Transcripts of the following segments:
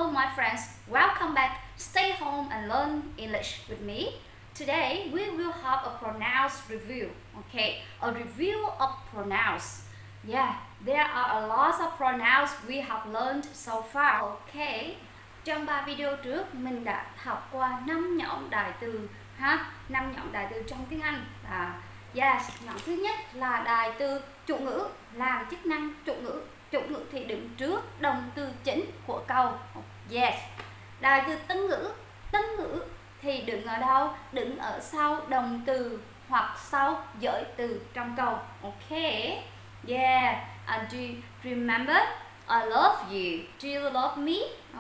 Hello my friends, welcome back. Stay home and learn English with me. Today we will have a pronouns review. Okay, a review of pronouns. Yeah, there are a lot of pronouns we have learned so far. Okay, trong 3 video trước mình đã học qua 5 nhóm đại từ ha, 5 nhóm đại từ trong tiếng Anh. Yes, nhóm thứ nhất là đại từ chủ ngữ làm chức năng chủ ngữ. Chủ ngữ thì đứng trước động từ chính của câu. Yes. Đại từ tân ngữ. Tân ngữ thì đứng ở đâu? Đứng ở sau động từ hoặc sau giới từ trong câu. Okay. Yeah. And do you remember? I love you. Do you love me?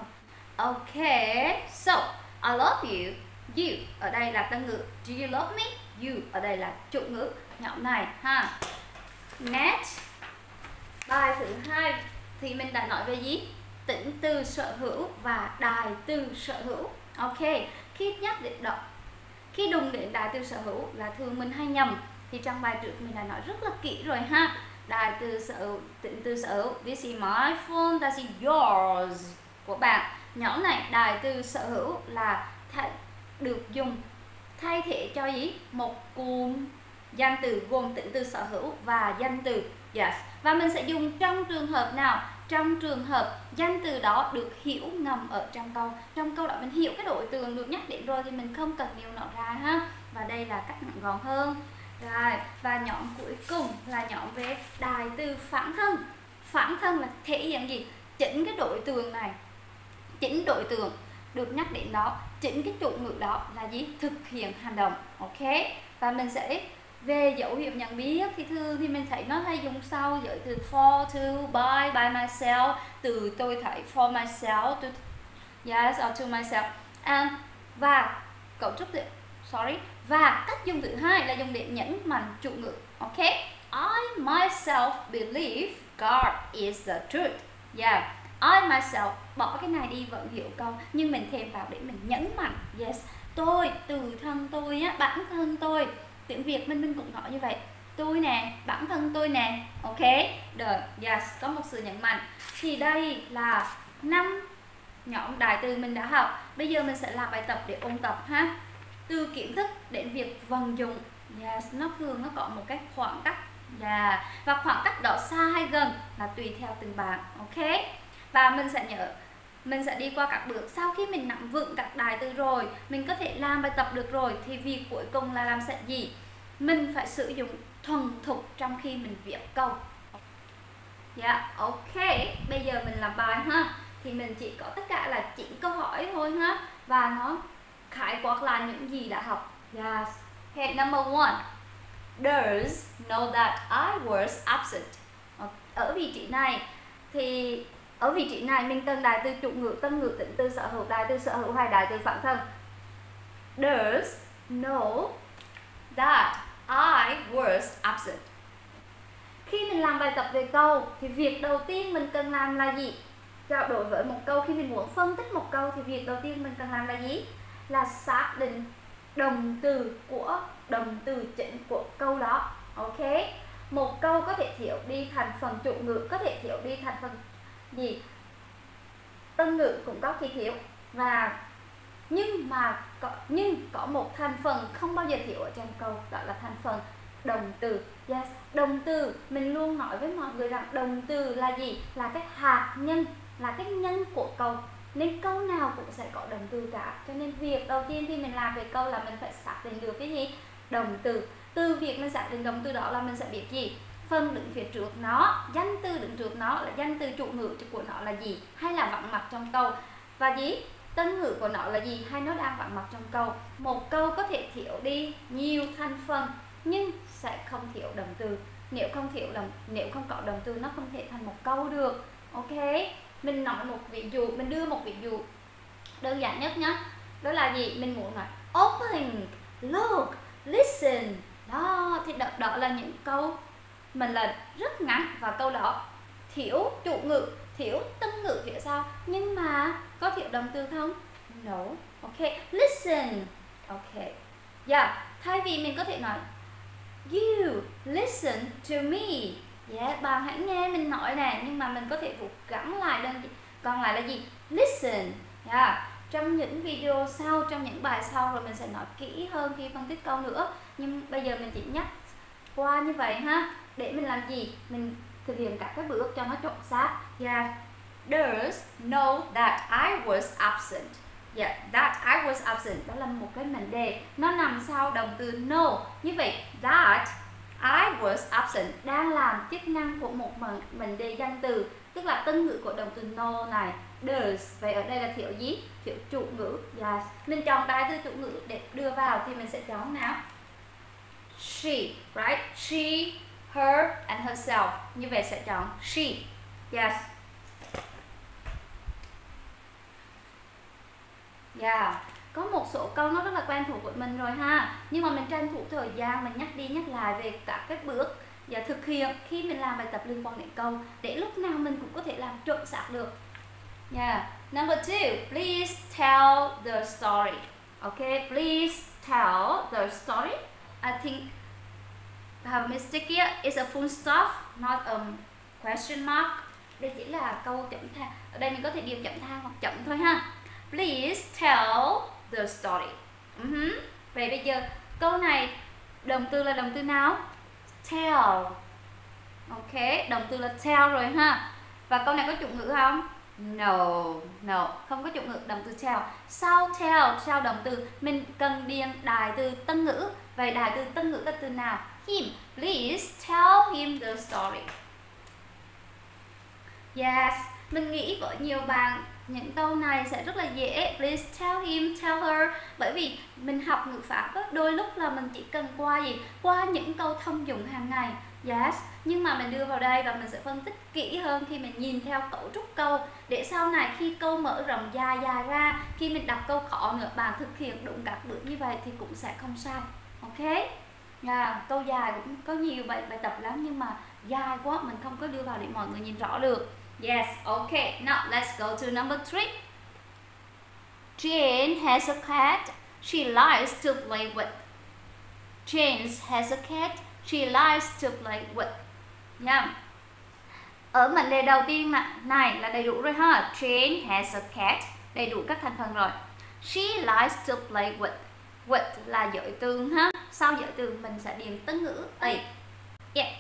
Okay. So, I love you. You ở đây là tân ngữ. Do you love me? You ở đây là chủ ngữ nhóm này ha. Next. Bài thứ hai thì mình đã nói về gì? Tính từ sở hữu và đại từ sở hữu. Ok, khi nhắc đến đó, khi đụng đến đại từ sở hữu là thường mình hay nhầm. Thì trong bài trước mình đã nói rất là kỹ rồi ha. Đại từ sở hữu, tính từ sở hữu. This is my phone, that is yours của bạn. Nhóm này đại từ sở hữu là được dùng thay thế cho gì? Một cụm danh từ gồm tính từ sở hữu và danh từ. Yes. Và mình sẽ dùng trong trường hợp nào? Trong trường hợp danh từ đó được hiểu ngầm ở trong câu. Trong câu đó mình hiểu cái đối tượng được nhắc đến rồi thì mình không cần nêu nó ra ha. Và đây là cách ngắn gọn hơn. Rồi, và nhóm cuối cùng là nhóm về đại từ phản thân. Phản thân là thể hiện gì? Chính cái đối tượng này, chính đối tượng được nhắc đến đó, chính cái chủ ngữ đó là gì? Thực hiện hành động. Ok. Và mình sẽ về dấu hiệu nhận biết thì thường thì mình thấy nó hay dùng sau giới từ for, to, by myself, từ tôi thấy for myself, to, yes, or to myself, and và cấu trúc từ và cách dùng thứ hai là dùng để nhấn mạnh chủ ngữ. Ok, I myself believe God is the truth. Yeah, I myself bỏ cái này đi vẫn hiểu câu nhưng mình thêm vào để mình nhấn mạnh. Yes, tôi, từ thân tôi á, bản thân tôi. Tiếng Việt mình cũng nói như vậy. Tôi nè, bản thân tôi nè. Ok, được, yes, có một sự nhấn mạnh. Thì đây là 5 nhóm đại từ mình đã học. Bây giờ mình sẽ làm bài tập để ôn tập ha. Từ kiến thức đến việc vận dụng. Yes, nó thường nó có một cái khoảng cách. Yeah. Và khoảng cách đó xa hay gần là tùy theo từng bạn. Ok. Và mình sẽ nhớ, mình sẽ đi qua các bước. Sau khi mình nắm vững các đại từ rồi, mình có thể làm bài tập được rồi, thì việc cuối cùng là làm sẽ gì? Mình phải sử dụng thuần thục trong khi mình viết câu. Yeah, ok. Bây giờ mình làm bài ha. Thì mình chỉ có tất cả là 9 câu hỏi thôi ha. Và nó khái quát là những gì đã học. Yes. Okay, number 1. Does know that I was absent. Ở vị trí này thì ở vị trí này mình cần đại từ chủ ngữ, tân ngữ, tính từ sở hữu, đại từ sở hữu hay đại từ phản thân. Does know that I was absent. Khi mình làm bài tập về câu thì việc đầu tiên mình cần làm là gì? Đối với một câu, khi mình muốn phân tích một câu thì việc đầu tiên mình cần làm là gì? Là xác định động từ chính của câu đó. Ok. Một câu có thể thiếu đi thành phần chủ ngữ, có thể thiếu đi thành phần gì? Tân ngữ cũng có khi thiếu. Và nhưng có một thành phần không bao giờ thiếu ở trong câu, đó là thành phần động từ. Yes, động từ mình luôn nói với mọi người rằng động từ là gì? Là cái hạt nhân, là cái nhân của câu. Nên câu nào cũng sẽ có động từ cả. Cho nên việc đầu tiên khi mình làm về câu là mình phải xác định được cái gì? Động từ. Từ việc mình xác định động từ đó là mình sẽ biết gì? Phần đứng phía trước nó, danh từ đứng trước nó là danh từ chủ ngữ của nó là gì? Hay là vắng mặt trong câu? Và gì? Tân ngữ của nó là gì? Hay nó đang vắng mặt trong câu? Một câu có thể thiếu đi nhiều thành phần nhưng sẽ không thiếu động từ. Nếu không có động từ nó không thể thành một câu được. Ok. Mình nói một ví dụ, mình đưa một ví dụ đơn giản nhất nhé. Đó là gì? Mình muốn nói opening, look, listen. Đó, thì đó là những câu mình là rất ngắn và câu đó thiếu chủ ngữ, thiếu tân ngữ phía sau, nhưng mà có thiếu động từ không? No. Ok, listen. Ok. Yeah, thay vì mình có thể nói you listen to me. Yeah, bạn hãy nghe mình nói nè, nhưng mà mình có thể gắn lại đơn còn lại là gì? Listen. Yeah. Trong những video sau, trong những bài sau rồi mình sẽ nói kỹ hơn khi phân tích câu nữa, nhưng bây giờ mình chỉ nhắc qua như vậy ha, để mình làm gì? Mình thực hiện các cái bước cho nó chuẩn xác. Yeah. Does know that I was absent. Yeah, that I was absent, đó là một cái mệnh đề, nó nằm sau động từ know. Như vậy that I was absent đang làm chức năng của một mệnh đề danh từ, tức là tân ngữ của động từ know này, does. Vậy ở đây là thiếu gì? Thiếu chủ ngữ. Yes. Mình chọn đại từ chủ ngữ để đưa vào thì mình sẽ chọn nào? She, right? She, her and herself. Như vậy sẽ chọn she. Yes. Yeah. Có một số câu nó rất là quen thuộc của mình rồi ha, nhưng mà mình tranh thủ thời gian mình nhắc đi nhắc lại về các cái bước và thực hiện khi mình làm bài tập liên quan đến câu, để lúc nào mình cũng có thể làm chuẩn xác được. Yeah. Number 2, please tell the story. Okay, please tell the story. I think I have a mistake here. It's a full stop, not a question mark. Đây chỉ là câu chấm than. Ở đây mình có thể điều chấm than hoặc chấm thôi ha. Please tell the story. Vậy bây giờ câu này động từ là động từ nào? Tell. Ok, động từ là tell rồi ha. Và câu này có chủ ngữ không? No, không có chủ ngữ, động từ tell. Sau tell, sau động từ mình cần điền đại từ tân ngữ. Vậy đại từ tân ngữ là từ nào? Him. Please tell him the story. Yes, mình nghĩ với nhiều bạn những câu này sẽ rất là dễ. Please tell him, tell her. Bởi vì mình học ngữ pháp đó, đôi lúc là mình chỉ cần qua gì? Qua những câu thông dụng hàng ngày. Yes, nhưng mà mình đưa vào đây và mình sẽ phân tích kỹ hơn khi mình nhìn theo cấu trúc câu, để sau này khi câu mở rộng dài ra, khi mình đọc câu khó nữa, bạn thực hiện đúng các bước như vậy thì cũng sẽ không sai. Ok. Câu dài cũng có nhiều bài tập lắm, nhưng mà dài quá mình không có đưa vào để mọi người nhìn rõ được. Yes, okay. Now let's go to number 3. Jane has a cat she likes to play with. Jane has a cat she likes to play with. Yeah. Ở mệnh đề đầu tiên này là đầy đủ rồi ha. Jane has a cat, đầy đủ các thành phần rồi. She likes to play with. With là giới từ ha. Sau giới từ mình sẽ điền tân ngữ a. Yeah.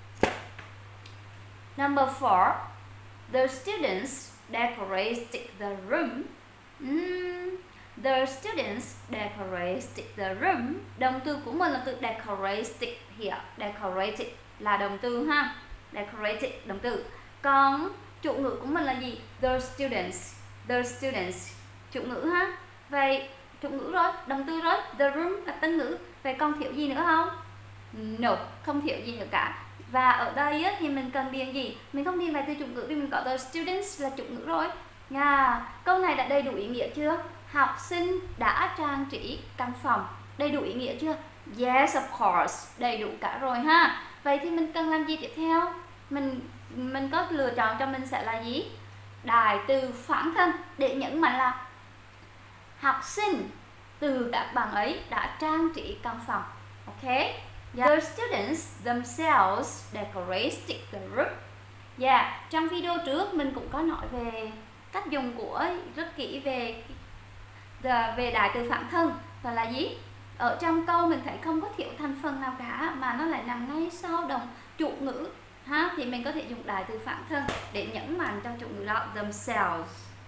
Number 4. The students decorated the room. The students decorated the room. Động từ của mình là từ decorated here. Decorated là động từ ha. Decorated động từ. Còn chủ ngữ của mình là gì? The students. The students. Chủ ngữ ha. Vậy chủ ngữ rồi, động từ rồi. The room là tân ngữ. Vậy còn thiếu gì nữa không? No, không thiếu gì nữa cả. Và ở đây á, thì mình cần điền gì? Mình không điền lại từ chủ ngữ vì mình có the students là chủ ngữ rồi. Câu này đã đầy đủ ý nghĩa chưa? Học sinh đã trang trí căn phòng. Đầy đủ ý nghĩa chưa? Yes, of course. Đầy đủ cả rồi ha. Vậy thì mình cần làm gì tiếp theo? Mình có lựa chọn cho mình sẽ là gì? Đại từ phản thân để nhấn mạnh là học sinh từ các bạn ấy đã trang trí căn phòng. Ok. The students themselves decorated the room. Trong video trước mình cũng có nói về cách dùng của rất kỹ về đại từ phản thân và là gì? Ở trong câu mình thấy không có thiếu thành phần nào cả mà nó lại nằm ngay sau động chủ ngữ ha, thì mình có thể dùng đại từ phản thân để nhấn mạnh trong chủ ngữ đó themselves.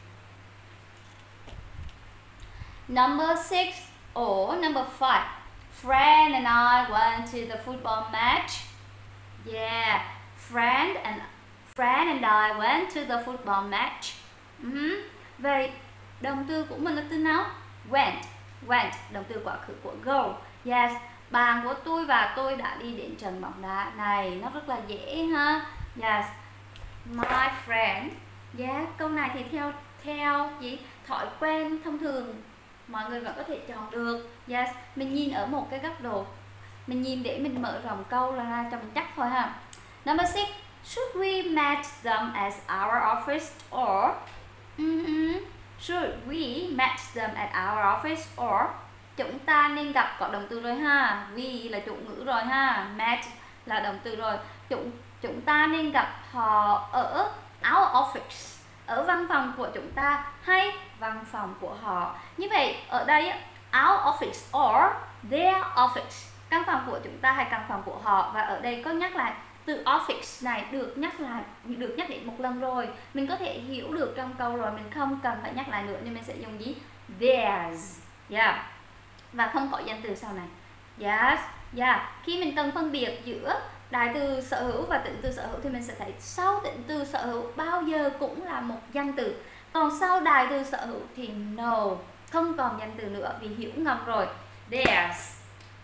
Number 6 or number 5. Friend and I went to the football match. Yeah, friend and I went to the football match. Vậy động từ của mình là từ nào? Went, động từ quá khứ của go. Yes, bạn của tôi và tôi đã đi đến trận bóng đá này. Nó rất là dễ ha. Yes, my friend. Yeah, câu này thì theo gì? Thói quen thông thường mọi người vẫn có thể chọn được. Yes, mình nhìn ở một cái góc độ, mình nhìn để mình mở rộng câu ra cho mình chắc thôi ha. Number 6. Should we match them as our office or should we match them at our office or chúng ta nên gặp, có động từ rồi ha. We là chủ ngữ rồi ha. Match là động từ rồi. Chúng ta nên gặp họ ở our office. ở văn phòng của chúng ta hay văn phòng của họ. Như vậy ở đây our office or their office, căn phòng của chúng ta hay căn phòng của họ. Và ở đây có nhắc lại từ office này được nhắc đến một lần rồi, mình có thể hiểu được trong câu rồi, mình không cần phải nhắc lại nữa, nhưng mình sẽ dùng gì? Theirs. Yeah. Và không có danh từ sau này. Yes. Yeah. Khi mình cần phân biệt giữa đại từ sở hữu và tịnh từ sở hữu thì mình sẽ thấy sau tịnh từ sở hữu bao giờ cũng là một danh từ, còn sau đại từ sở hữu thì no, không còn danh từ nữa vì hiểu ngầm rồi. Theirs.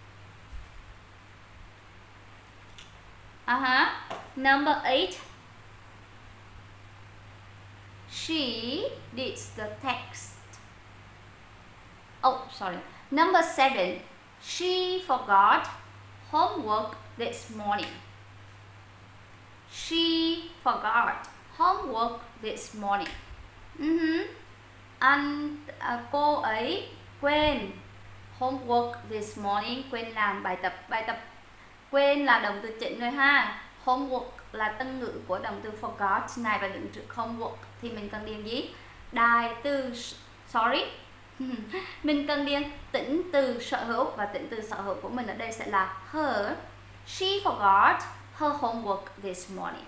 Number 8. She did the text. Oh, sorry. Number 7. She forgot homework this morning. She forgot homework this morning. Cô ấy quên homework this morning, quên làm bài tập. Quên là động từ chính rồi ha. Homework là tân ngữ của động từ forgot này và đứng trước homework thì mình cần điền gì? Đại từ mình cần điền tĩnh từ sở hữu, và tĩnh từ sở hữu của mình ở đây sẽ là her. She forgot her homework this morning.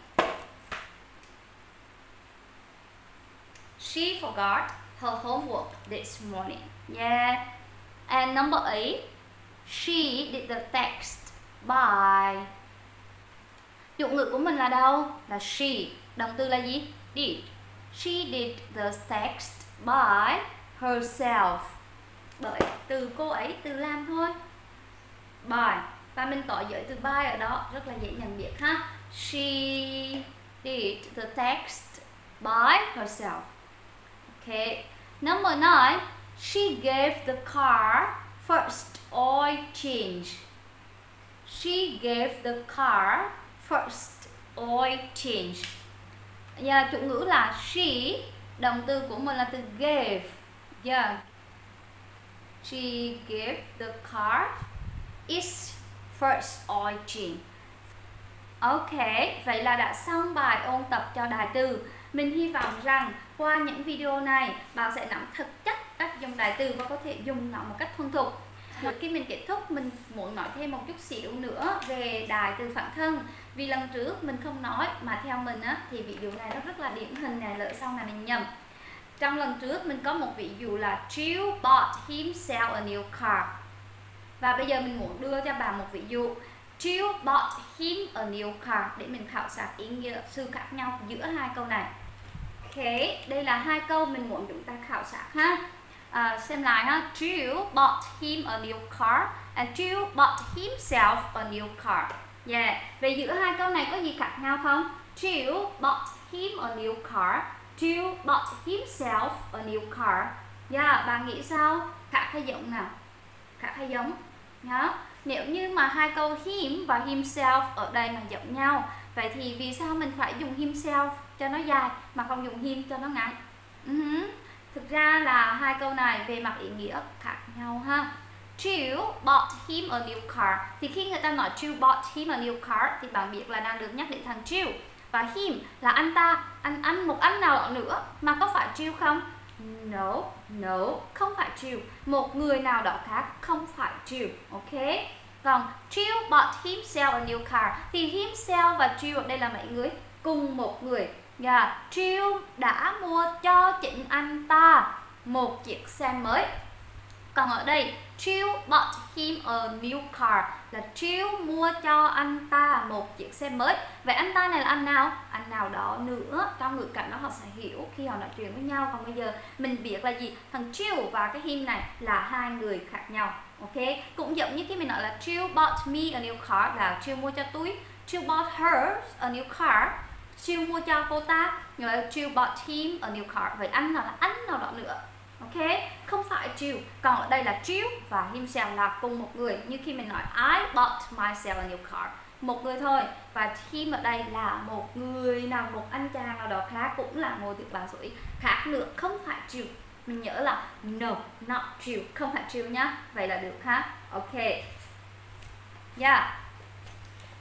She forgot her homework this morning. Yeah. And number 8. She did the text by. Dụng ngữ của mình là đâu? Là she. Động từ là gì? Did. She did the text by herself. Bởi từ cô ấy từ làm thôi. By. Và mình tỏ giới từ by ở đó rất là dễ nhận biết ha. She did the text by herself. Okay. Number 9. She gave the car first oil change. She gave the car first oil change. Chủ ngữ là she, động từ của mình là từ gave. Yeah. She gave the car its first oil change. Ok, vậy là đã xong bài ôn tập cho đại từ. Mình hy vọng rằng qua những video này bạn sẽ nắm thật chắc cách dùng đại từ và có thể dùng nó một cách thuần thục. Khi mình kết thúc, mình muốn nói thêm một chút xíu nữa về đại từ phản thân. Vì lần trước mình không nói, mà theo mình thì ví dụ này nó rất là điển hình này, lỡ sau này mình nhầm. Trong lần trước mình có một ví dụ là Jill bought himself a new car. Và bây giờ mình muốn đưa cho bạn một ví dụ Jill bought him a new car để mình khảo sát ý nghĩa sự khác nhau giữa hai câu này. Ok, đây là hai câu mình muốn chúng ta khảo sát ha. Xem lại ha. Jill bought him a new car and Jill bought himself a new car. Yeah. Vậy giữa hai câu này có gì khác nhau không? Jill bought him a new car, Jill bought himself a new car. Yeah, bạn nghĩ sao? Khác hay giống nào? Khác hay giống? Yeah. Nếu như mà hai câu him và himself ở đây mà giống nhau, vậy thì vì sao mình phải dùng himself cho nó dài mà không dùng him cho nó ngắn? Thực ra là hai câu này về mặt ý nghĩa khác nhau ha. Jill bought him a new car. Thì khi người ta nói Jill bought him a new car thì bạn biết là đang được nhắc đến thằng Jill. Và him là anh ta, một anh nào đó nữa. Mà có phải Jill không? No, không phải Jill. Một người nào đó khác, không phải Jill. Ok. Còn Jill bought himself a new car thì himself và Jill ở đây là mấy người? Cùng một người. Jill đã mua cho chính anh ta một chiếc xe mới. Còn ở đây Jill bought him a new car là Jill mua cho anh ta một chiếc xe mới. Vậy anh ta này là anh nào? Anh nào đó nữa. Trong ngữ cảnh đó họ sẽ hiểu khi họ nói chuyện với nhau. Còn bây giờ mình biết là gì? Thằng Jill và cái him này là hai người khác nhau. Ok. Cũng giống như khi mình nói là Jill bought me a new car là Jill mua cho tôi. Jill bought her a new car. Jill mua cho cô ta. Nhưng mà Jill bought him a new car. Vậy anh nào là anh nào đó nữa. Ok, không phải Jill. Còn ở đây là Jill và himself là cùng một người. Như khi mình nói I bought myself a new car, một người thôi. Và him ở đây là một người nào, một anh chàng nào đó khác, cũng là ngôi từ bằng tuổi khác nữa, không phải Jill. Mình nhớ là no, not Jill, không phải Jill nhá. Vậy là được ha. Ok. Yeah.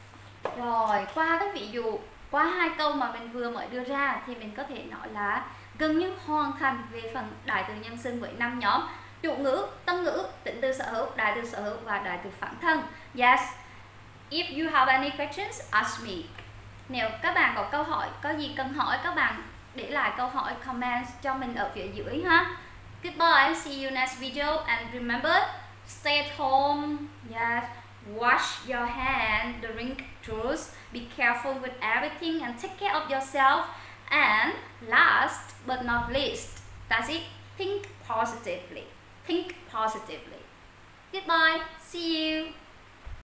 Rồi, qua các ví dụ, qua hai câu mà mình vừa mới đưa ra thì mình có thể nói là gần như hoàn thành về phần đại từ nhân xưng với 5 nhóm: chủ ngữ, tân ngữ, tính từ sở hữu, đại từ sở hữu và đại từ phản thân. Yes. If you have any questions, ask me. Nếu các bạn có câu hỏi, có gì cần hỏi, các bạn để lại câu hỏi comment cho mình ở phía dưới ha. Goodbye, see you next video, and remember, stay at home. Yes. Wash your hand, drink juice, be careful with everything and take care of yourself. And last but not least, that's it, think positively. Think positively. Goodbye, see you.